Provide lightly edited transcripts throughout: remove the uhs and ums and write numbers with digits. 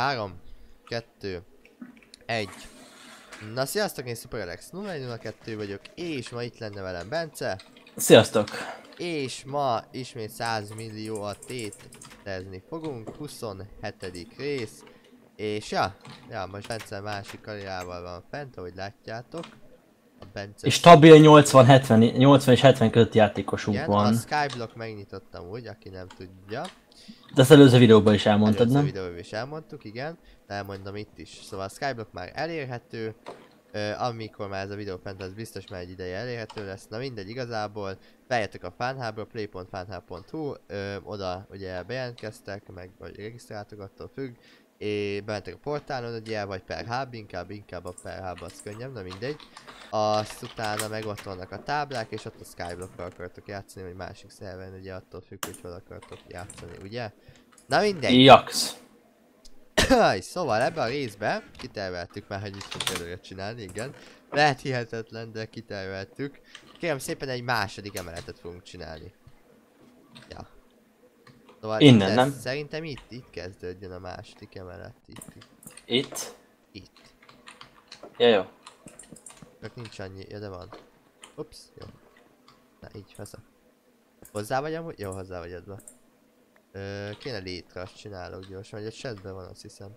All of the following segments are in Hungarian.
3, 2, 1. Na sziasztok, én SuperAlex 0102 vagyok, és ma itt lenne velem Bence. Sziasztok! És ma ismét 100 millióat tétezni fogunk, 27. rész. És ja, most Bence másik karriával van fent, ahogy látjátok. A Bence... És stabil 80 és 70 között játékosunk igen, van. a Skyblock megnyitottam úgy, aki nem tudja. De ezt előző videóban is elmondtad, Előző nem? videóban is elmondtuk, igen. De elmondom itt is. Szóval a Skyblock már elérhető. Amikor már ez a videó fent lesz, biztos már egy ideje elérhető lesz. Na mindegy, igazából bejöttek a fanhubra, play.fanhub.hu, oda ugye bejelentkeztek, meg vagy regisztráltak, attól függ. És bementek a portálon, ugye, vagy per hub, inkább a per hub az könnyebb, na mindegy. Azt utána meg ott vannak a táblák, és ott a Skyblock-kal akartok játszani, vagy másik szerven, ugye attól függ, hogy hol akartok játszani, ugye? Na mindegy! Jax! Szóval ebben a részben kiterveltük már, hogy mit fogunk előre csinálni, igen. Lehet hihetetlen, de kiterveltük. Kérem szépen egy második emeletet fogunk csinálni. Ja. Szóval innen, nem? Szerintem itt kezdődjön a második emelet. Itt? Itt. Ja, jó. Csak nincs annyi, ja de van. Ups, jó. Na így, haza. Hozzá vagy amúgy? Jó, hozzá vagy adva. Kéne létre, azt csinálok gyorsan, hogy egy chestben van, azt hiszem.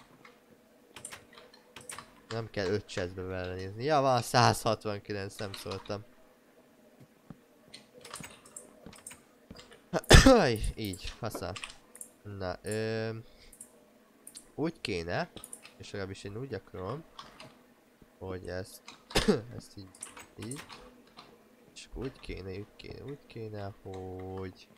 Nem kell 5 chestbe vele nézni. Ja, van 169, nem szóltam. Így, használ. Na, úgy kéne, és legalábbis én úgy akarom, hogy ezt, ezt így, és úgy kéne, hogy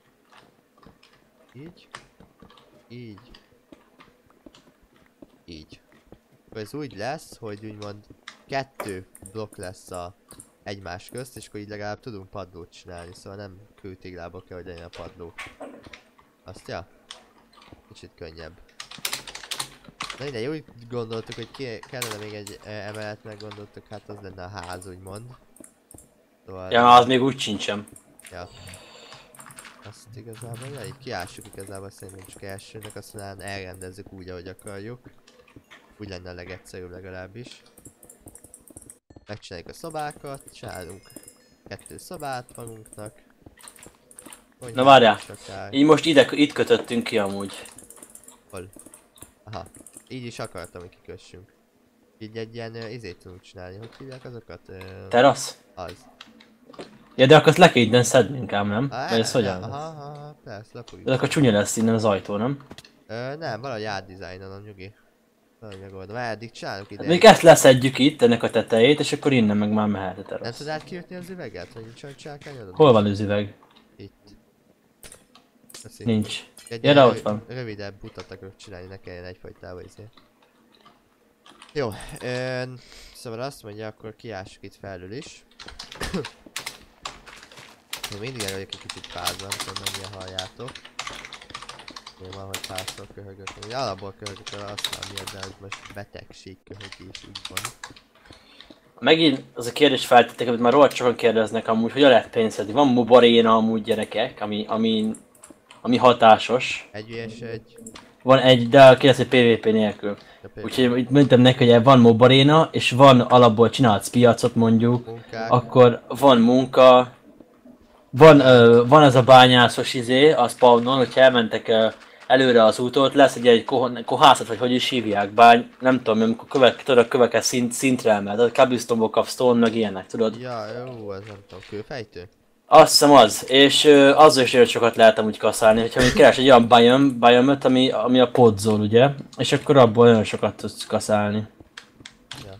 így. Ez úgy lesz, hogy úgymond 2 blokk lesz a egymás közt, és akkor így legalább tudunk padlót csinálni, szóval nem kőtéglába kell, hogy legyen a padló. Azt ja? Kicsit könnyebb. Na mindegy, úgy gondoltuk, hogy kellene még egy emelet, meggondoltuk, hát az lenne a ház, úgymond. Szóval... Ja, az még úgy sincsem. Ja. Azt igazából le, így kiássuk igazából szerintem csak elsőnek, aztán elrendezzük úgy, ahogy akarjuk. Úgy lenne a legegyszerűbb legalábbis. Megcsináljuk a szobákat, csinálunk 2 szobát magunknak. Na várjál, így most itt kötöttünk ki amúgy. Hol? Aha, így is akartam, hogy kikössünk. Így egy ilyen izét tudunk csinálni, hogy hívják azokat? Terasz? Az. Ja, de akkor azt le kell innen szednünk ám, nem? Vagy ez hogyan? Aha, persze, lapuljuk. De akkor csúnya lesz innen az ajtó, nem? Nem, valahogy átdizájnolom, nyugi. Valahogy megoldom, eddig csinálunk ide. Még ezt leszedjük itt, ennek a tetejét, és akkor innen meg már mehet a terasz. Nem tudod átkiütni az üveget? Vagy nincs olyan csinálkányodod? Hol van az üveg? Itt. Nincs. Egy Gyere, ott van. rövidebb utat akarok csinálni, ne kelljen egyfajtával izé. Jó, szóval azt mondja, akkor kiássuk itt felül is. Még mindig el vagyok egy kicsit fázva, nem tudom mennyire halljátok. Én van, hogy párszor köhögök, ugye alapból köhögök, aztán miért, de ez most betegség köhögés, úgy van. Megint az a kérdés feltettek, amit már rohadt sokan kérdeznek amúgy, hogy lehet pénzt szedni. Van mobaréna amúgy gyerekek, ami hatásos. Egy vs egy. Van egy, de kérdez, hogy PvP nélkül. Úgyhogy itt mondtam neki, hogy van mobaréna, és van alapból csinálsz piacot mondjuk, Munkák. akkor van munka, van az a bányászos izé, a spawnon, hogyha elmentek előre az útot, lesz egy kohászat, vagy hogy is hívják, nem tudom, amikor a köveket szintre emelt, a cobblestone-ból kapsz stone, meg ilyenek, tudod? Ja, jó, ez nem tudom, kőfejtő? Azt hiszem az, és azzal is nagyon sokat lehet amúgy kaszálni, hogyha még keres egy olyan biome-öt, ami a podzone, ugye? És akkor abból nagyon sokat tudsz kaszálni. Ja.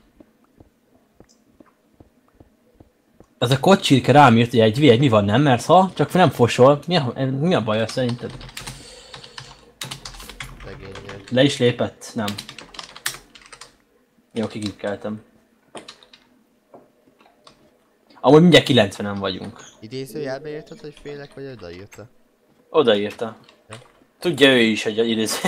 Az a kocsirke rám írt, hogy egy mi van, nem? Mert ha csak nem fosol, mi a baja szerinted? Szegénynél. Le is lépett? Nem. Jó, kigikkeltem. Amúgy mindjárt 90-en vagyunk. Idézőjelbe írtad, hogy félek, vagy odaírta? Odaírta. Ja. Tudja ő is, hogy idéző.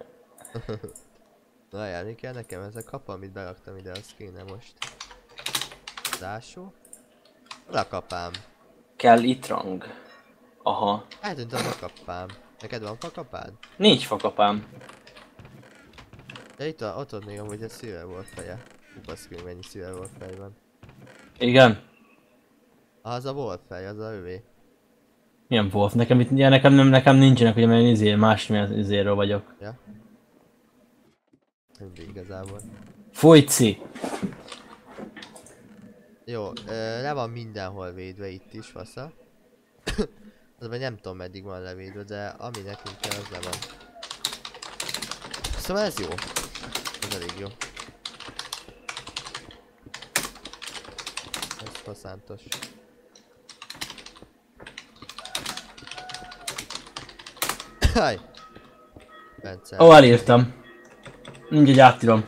Na járni kell nekem, ez a kapa, amit beraktam ide, az kéne most. Zásó? Hol a kapám? Kell itrang. Aha. Eltűnt a fakapám. Neked van fakapád? Nincs fakapám. Ja itt van, ott még amúgy a Silver Wolf feje. Baszki, mennyi Silver Wolf fej van. Igen. Az a Wolf fej, az a övé. Milyen Wolf? Nekem itt, ja, nekem nincsenek, ugye mert én másmilyen izéről vagyok. Ja. Mindig igazából. Fojci! Jó, le van mindenhol védve itt is, fasza. Azonban nem tudom meddig van levédve, de ami nekünk kell, az le van. Szóval ez jó. Ez elég jó. Ez faszántos. Háj! Bence. Ó, elírtam. Mindjárt átírom.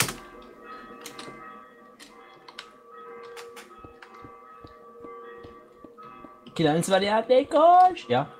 ...90 játékos! Ja.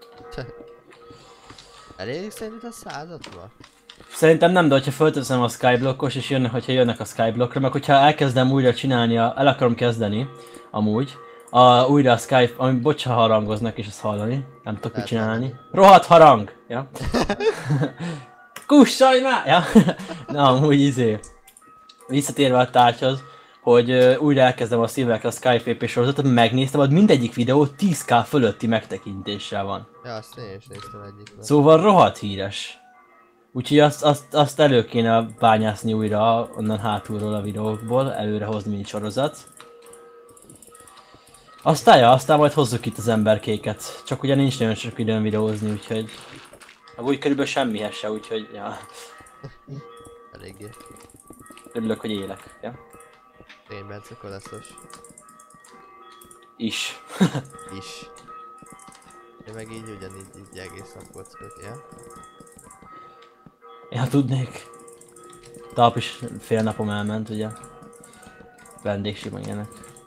Elég szerint a 160? Szerintem nem, de hogyha fölteszem a skyblockos és hogyha jönnek a skyblockra, meg hogyha elkezdem újra csinálni, el akarom kezdeni, amúgy, újra a Skype, ami bocs, ha harangoznak és ezt hallani, nem tudok mit csinálni. Rohadt harang! Ja. Kussolj már! Ja. Na, amúgy visszatérve a tárgyhoz, hogy újra elkezdem a szívekre a Skype VP sorozatot, megnéztem, hogy mindegyik videó 10k fölötti megtekintéssel van. Ja, azt én is néztem egyikben. Szóval rohadt híres. Úgyhogy azt elő kéne bányászni újra onnan hátulról a videókból, előre hozni mint sorozat. Aztán majd hozzuk itt az emberkéket. Csak ugye nincs nagyon sok időn videózni, úgyhogy... Úgy körülbelül semmihez se, úgyhogy... Ja. Eléggé. Örülök, hogy élek. Ja? Én Bence kolaszos. Is. Is. Én meg így ugyanígy így egész nap kockok, ja? Ja, tudnék. Talp is fél napom elment, ugye. Vendégsima ilyenek.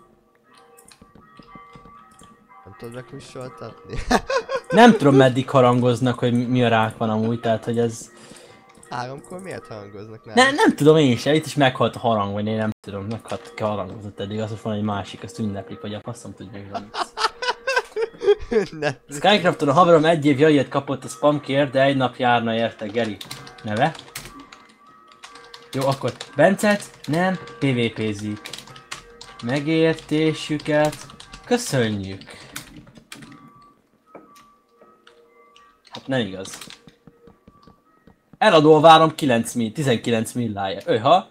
Nem tudod megkussoltatni? Nem tudom meddig harangoznak, hogy mi a rák van amúgy, tehát hogy ez... 3-kor miért hangoznak nálam? Nem tudom én sem, itt is meghalt a harang, vagy én nem tudom, meghalt ki harangozott eddig, az, hogy van egy másik, azt ünneplik, vagy a faszom tudja, hogy van. Skycrafton a haverom 1 év jaiet kapott a spamkért, de egy nap járna érte Geri neve. Jó, akkor Bencet nem PvP-zik. Megértésüket köszönjük. Hát nem igaz. Eladó várom 19 milláért. Öha.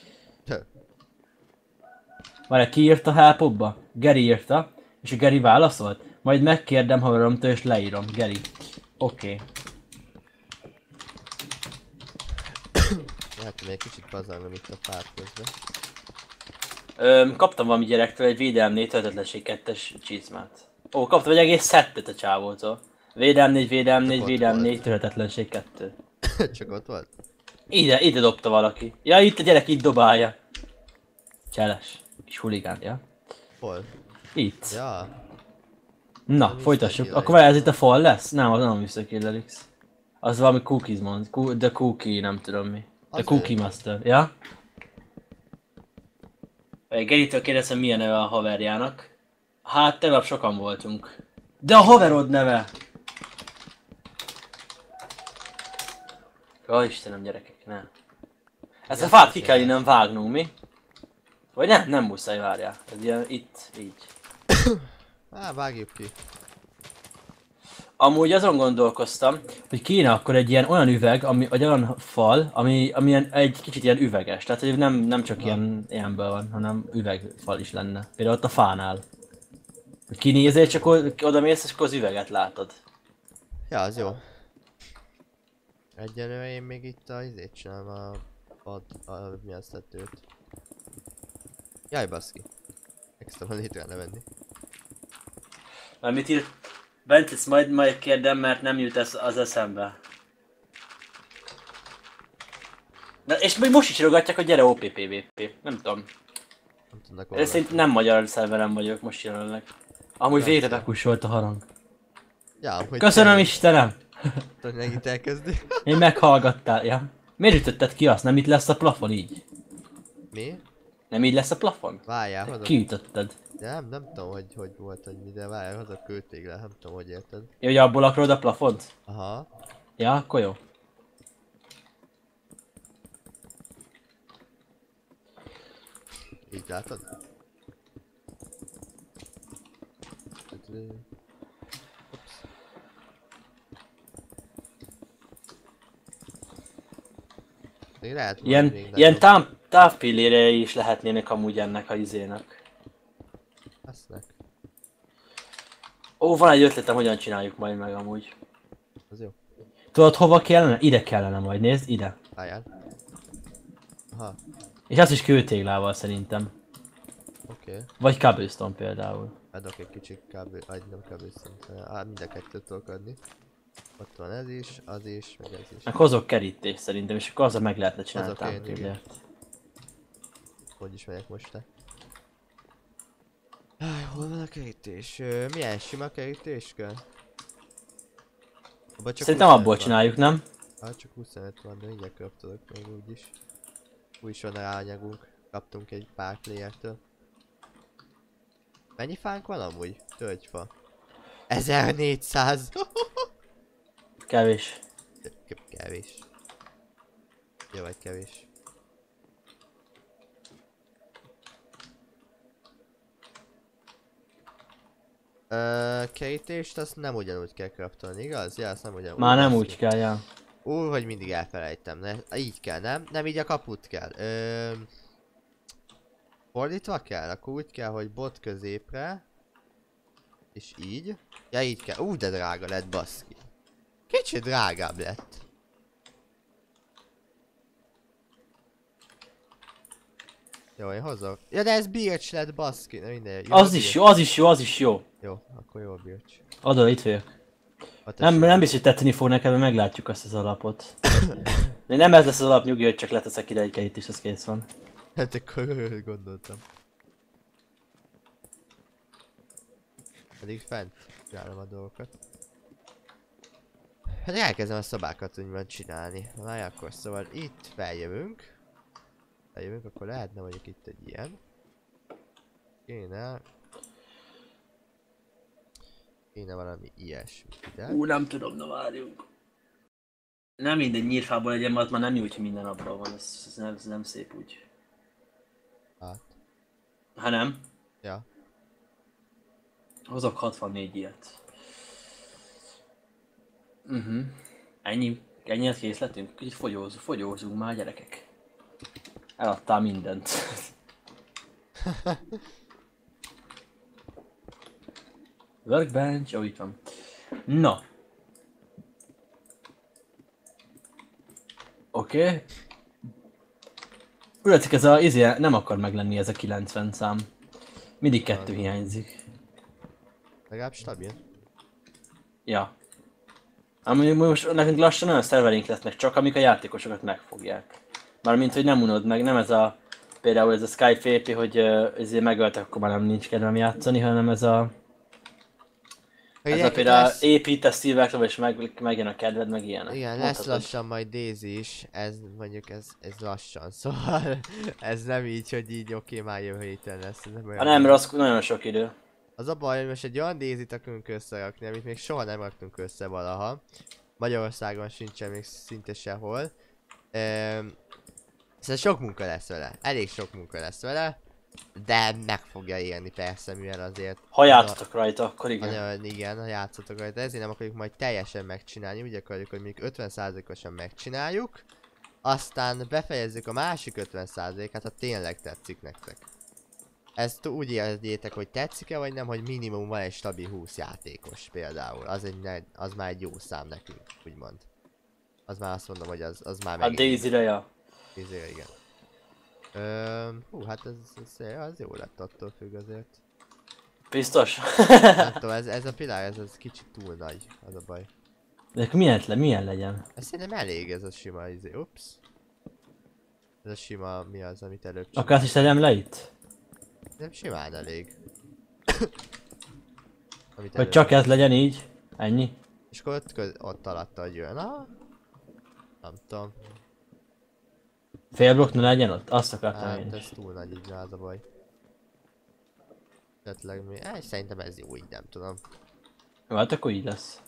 Várj, ki írta helpokba? Geri írta. És a Geri válaszolt? Majd megkérdem haveromtól és leírom. Geri. Oké. Hát még kicsit pazarlom itt a pár közben. Kaptam valami gyerektől egy védelem 4 töltetlenség 2-es csizmát. Ó, kaptam egy egész szettet a csávótól. Védelem 4, védelem 4, védelem 4, töltetlenség 2. Csak ott volt? Ide dobta valaki. Ja, itt a gyerek itt dobálja. Cseles. Kis huligán, ja? Hol? Itt. Ja. Na, Mr. folytassuk. Killer Akkor ez itt a fal lesz? Nem, az nem a Mr. Killer X. Az valami Cookies mond. The Cookie, nem tudom mi. The Az Cookie Master, ja? Geritől kérdezem, milyen neve a haverjának. Hát, tegnap sokan voltunk. De a haverod neve! Ó, Istenem, gyerekek, ne. Ezt a fát ki kell innen vágnunk, mi? Vagy nem? Nem muszáj, várjál. Ez ilyen itt, így. Vágjuk ki. Amúgy azon gondolkoztam, hogy kéne akkor egy ilyen olyan üveg, egy olyan fal, ami ilyen, egy kicsit ilyen üveges. Tehát, hogy nem csak ilyenből van, hanem üvegfal is lenne. Például ott a fánál. Hogy kinézél, csak oda mész, és akkor az üveget látod. Ja, az jó. Egyelőre én még itt izét csinálom mi azt tetőt. Jaj, baszki. Extra van létre levenni. Már mit írt? Bent, ezt majd kérdem, mert nem jut az eszembe. De, és még most is írogatják, hogy gyere OPPVP. Nem tudom. Nem tudnak Ez szerint nem magyar szerverem vagyok most jelenleg. Amúgy végre bekussolt a harang. Ja, hogy Köszönöm Istenem! Hogy megint elkezdi. Én meghallgattál, ja. Miért ütötted ki azt? Nem itt lesz a plafon így? Mi? Nem így lesz a plafon? Várjál, hozok. Kiütötted. De nem tudom, hogy volt, hogy mi, de várjál, hozok kőtégle, nem tudom, hogy érted. Ja, hogy abból akarod a plafont? Aha. Ja, akkor jó. Így látod? Ups. Még lehet majd még Ilyen nagyobb. távpillérei is lehetnének amúgy ennek a izének. Lesznek. Ó, van egy ötletem, hogyan csináljuk majd meg amúgy. Az jó. Tudod hova kellene? Ide kellene majd, nézd, ide. Álljál. Aha, És az is kőtéglával szerintem. oké. Vagy cobblestone például. Adok egy kicsit nem kábítószint. Mind a kettőt tudok adni. Ott van ez is, az is, meg ez is. Meg hozok kerítést szerintem, és akkor azzal meg lehetne csinálni Hozok én, támpillért. Hogy is megyek most te? Hol van a kerítés? Milyen sima kerítés kell? Abba csak Szerintem 25 abból van. csináljuk, nem? Hát csak 25 van, de mindjárt kaptolok még úgyis. Úgyis van rá anyagunk. Kaptunk egy pár playertől. Mennyi fánk van amúgy? Tölgyfa. 1400! Kevés. Kevés. Jó vagy kevés. Kerítést azt nem ugyanúgy kell craftolni, igaz? Ja, azt nem ugyanúgy. Már nem úgy kell, ja. Hogy mindig elfelejtem, így kell, nem így a kaput kell. Fordítva kell? Akkor úgy kell, hogy bot középre. És így. Ja, így kell. De drága lett, baszki. Kicsit drágább lett. Jó, én hozok. Ja, de ez birch lett, baszki. Na minden. Jó, Az is jó, az is jó, az is jó. Jó, akkor jó a birch. Adod, itt vagyok. Nem biztos, hogy tetszeni fog neked, mert meglátjuk azt az alapot. De nem ez lesz az alap, nyugi, hogy csak leteszek ide egy kerítést, az kész van. Hát akkor gondoltam. Pedig fent csinálom a dolgokat. Hát elkezdem a szobákat úgymond csinálni. Várj akkor, szóval itt feljövünk. Feljövünk, akkor lehetne mondjuk itt egy ilyen. Kéne valami ilyesmi ide. Nem tudom, na várjunk. Nem mindegy, nyírfából legyen, mert már nem jó, hogyha minden abban van, ez nem szép úgy. Hát. Ha nem? Ja. Hozok 64 ilyet. Ennyit készletünk? Kicsit fogyózunk már, gyerekek. Eladtál mindent. Workbench, jó, itt van. Na. Oké. Úgy látszik, ez a izé nem akar meglenni, ez a 90 szám. Mindig 2 hiányzik. Legalább stabil. Ja. Amúgy most nekünk lassan olyan szerverink lesznek csak, amik a játékosokat megfogják. Mármint, hogy nem unod meg, nem ez a... Például ez a Skype VP, hogy ezért megöltek, akkor már nem nincs kedvem játszani, hanem ez a... Ez a például építesz szívekre, és megjön a kedved, meg ilyenek. Igen, lesz lassan majd Daisy is, ez mondjuk ez lassan, szóval ez nem így, hogy így oké, már jövő héten lesz. Nem, mert az nagyon sok idő. Az a baj, hogy most egy olyan Daisy-t akarunk összerakni, amit még soha nem raktunk össze valaha. Magyarországon sincsen még szinte sehol. Szóval sok munka lesz vele, elég sok munka lesz vele. De meg fogja érni persze, mivel azért... Ha játszotok rajta, akkor igen. Igen, ha játszotok rajta, ezért nem akarjuk majd teljesen megcsinálni, úgy akarjuk, hogy még 50%-osan megcsináljuk. Aztán befejezzük a másik 50%-át, ha tényleg tetszik nektek. Ezt úgy érjétek, hogy tetszik-e vagy nem, hogy minimum van egy stabil 20 játékos például. Az már egy jó szám nekünk, úgymond. Az már azt mondom, hogy az már meg. A Daisy-re, ja. Daisy-re, igen. Hát ez jó lett, attól függ azért. Biztos? Nem tudom, ez a pilár, ez kicsit túl nagy, az a baj. De milyen legyen? Ez szerintem elég ez a sima izé, ups. Ez a sima, mi az, amit előbb csináltam. Akarsz is tegyem le itt? Nem simán elég. Hogy csak ez legyen így? Ennyi? És akkor ott alatta, hogy jön, nem tudom. Fél blokk ne legyen ott? Azt akartam Hát én ez is. túl nagy, így az a baj. Esetleg mi? Szerintem ez jó, így nem tudom. Jó, hát akkor így lesz.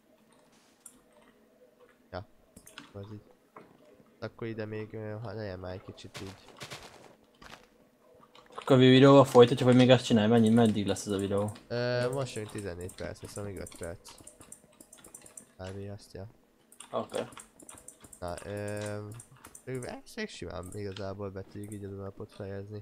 Ja, az így. Akkor ide még, ha legyen már egy kicsit így. Akkor a videóval folytatjuk, vagy még azt csinálj, meddig lesz ez a videó? Most jön 14 perc, ez még 5 perc. Kb. Azt, ja. Oké. Na, ezt még simán igazából be tudjuk így a napot fejezni.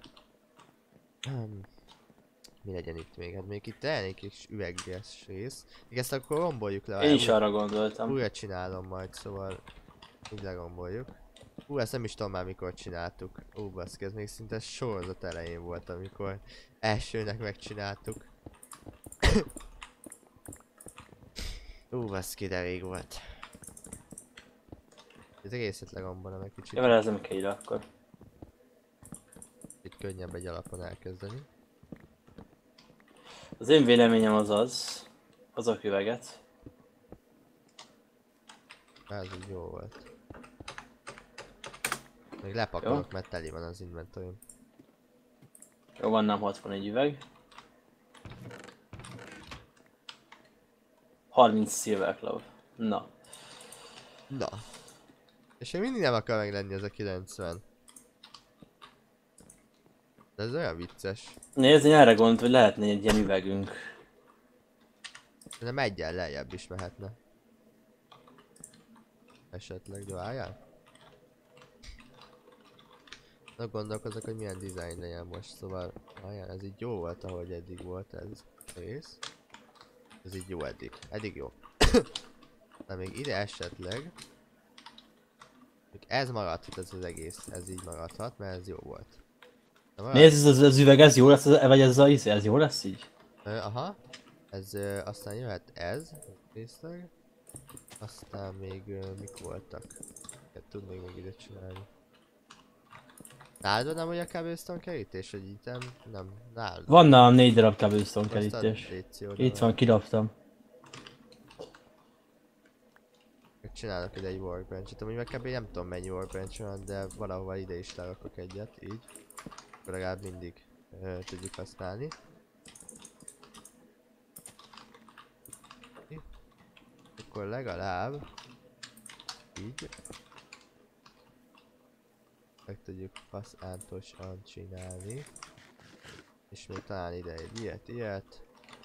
Mi legyen itt még? Hát még itt elég kis üveges rész. Még ezt akkor romboljuk le. Én is arra gondoltam. Újra csinálom majd, szóval így leromboljuk. Ezt nem is tudom már mikor csináltuk. Baszki, ez még szinte sorozat elején volt, amikor elsőnek megcsináltuk. Baszki, de rég volt. Ez egészet lerombolom egy kicsit. Vele ez nem kell ide akkor. Itt könnyebb egy alapon elkezdeni. Az én véleményem az a üveget. Ez így jó volt. Még lepakolok, mert teli van az inventoryom. Jó, van nem 61 üveg. 30 silver club. Na. Na. És még mindig nem akar meglenni ez a 90. De ez olyan vicces. Nézd, én erre gondolt, hogy lehetne egy ilyen üvegünk. De nem egyen lejjebb is mehetne. Esetleg, de várjál. Na gondolkozok, hogy milyen design legyen most, szóval várjál, ez így jó volt, ahogy eddig volt ez rész. Ez így jó eddig. Eddig jó. Na még ide esetleg. Ez maradhat ez az egész, ez így maradhat, mert ez jó volt. Nézd, ez az üveg, ez jó lesz, vagy ez jó lesz így? Aha. Ez aztán jöhet ez, részleg. Aztán még mik voltak? Tudnék még ide csinálni. Nálad nem, hogy a cobblestone kerítés, hogy itt nem, nálad. Van nálam 4 darab cobblestone kerítés. Itt van, kidobtam. Csinálok ide egy workbench-et, amúgy meg kb. Nem tudom mennyi workbench van, de valahova ide is lerakok egyet, így. Akkor legalább mindig tudjuk használni. Akkor legalább így meg tudjuk faszántosan csinálni. És még talán ide egy ilyet.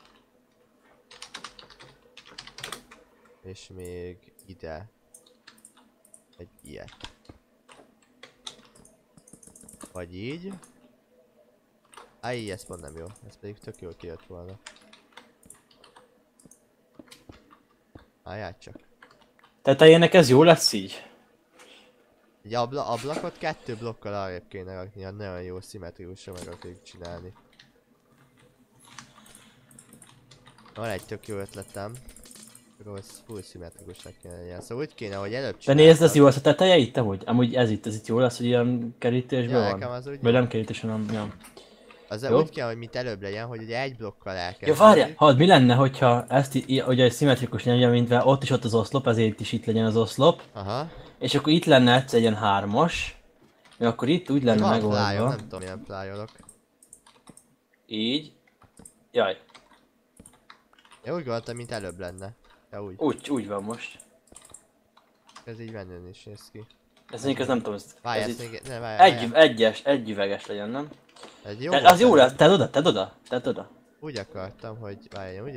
És még ide egy ilyet. Vagy így. Így ez pont nem jó, ez pedig tök jól kijött volna. Álljál csak. Tetejének ez jó lesz így? Egy ablakot 2 blokkal arrébb kéne rakni, ha nagyon jó szimmetrikusra meg akarjuk csinálni. Van egy tök jó ötletem. Rossz, full szimmetrikusnak kéne legyen. Szóval úgy kéne, hogy előbb csináltak. De nézd, ez jó lesz a teteje itt, amúgy? Amúgy ez itt jó lesz, hogy ilyen kerítésben ja, van? Az úgy vagy nem kerítés, hanem ja. Az úgy kell, hogy mint előbb legyen, hogy ugye egy blokkal elkezdjük. Ja, várjál! Hadd, mi lenne, hogyha ezt ugye egy szimmetrikus legyen, mint ott az oszlop, ezért is itt legyen az oszlop. Aha. És akkor itt lenne egyszer egy ilyen 3-as. Akkor itt úgy lenne megoldva. Plájon, nem tudom, milyen plájolok. Így. Jaj. Ja, úgy gondoltam, mint előbb lenne. Ja, úgy van most. Ez így menően is néz ki. Ez mondjuk, ez nem tudom, ez még, ne, várjál. Egy üveges legyen, nem? Egy jó az jó lesz, tedd oda. Úgy akartam, hogy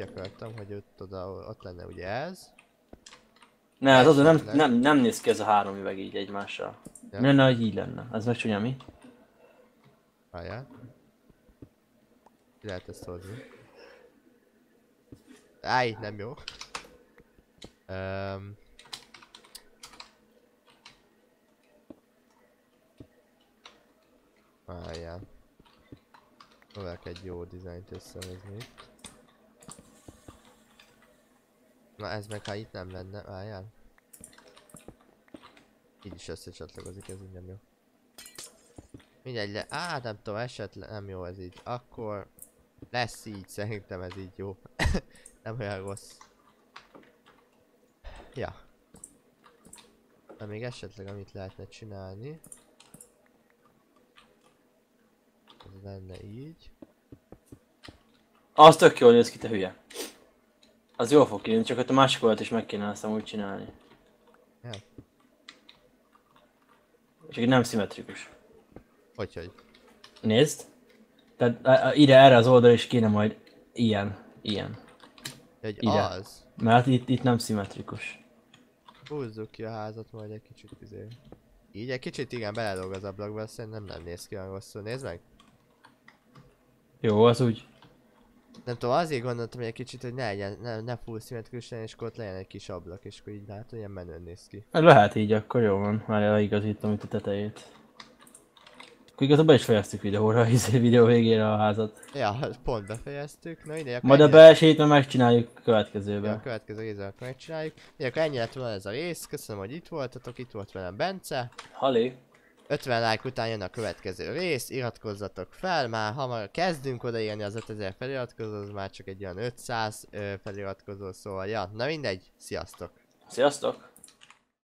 ott lenne ugye ez. Ne, az oda nem néz ki ez a 3 üveg így egymással. Ja. Mi lenne, hogy így lenne? Ez meg csúnya mi? Várjál. Ki lehet ezt hozni? Nem jó. Várjál. Próbálok egy jó dizájnt összehozni. Na ez meg ha itt nem lenne, várjál. Így is összecsatlakozik, ez így nem jó. Mindegy, nem tudom, esetleg nem jó ez így. Akkor lesz így, szerintem ez így jó. Nem olyan rossz. Ja. De még esetleg amit lehetne csinálni. Ez lenne így. Az tök jól néz ki, te hülye. Az jól fog kijönni, csak ott a másik oldalt is meg kéne azt úgy csinálni. Ja. Csak nem szimmetrikus. Hogy? Nézd. Tehát ide erre az oldalra is kéne majd ilyen. Egy Ide. az. Mert itt nem szimmetrikus. Húzzuk ki a házat majd egy kicsit izé. Így egy kicsit igen belelóg az ablakba, szerintem nem néz ki olyan rosszul. Nézd meg! Jó, az úgy. Nem tudom, azért gondoltam, hogy egy kicsit, hogy ne legyen, ne full szimmetrikus legyen, és akkor ott legyen egy kis ablak, és akkor így látod, ilyen menőn néz ki. Lehet így, akkor jó van. Már leigazítom itt a tetejét. Akkor igazából is fejeztük videóra, a videó végére a házat. Ja, pont befejeztük. Na ide, akkor Majd a ennyi belsejét meg megcsináljuk a ja, a következőben. következő részben akkor megcsináljuk. Ide, akkor ennyi lett volna ez a rész. Köszönöm, hogy itt voltatok, itt volt velem Bence. Halé. 50 like után jön a következő rész, iratkozzatok fel, már hamar kezdünk odaírni az 5000 feliratkozóhoz, már csak egy olyan 500 feliratkozó, szóval ja, na mindegy, sziasztok! Sziasztok!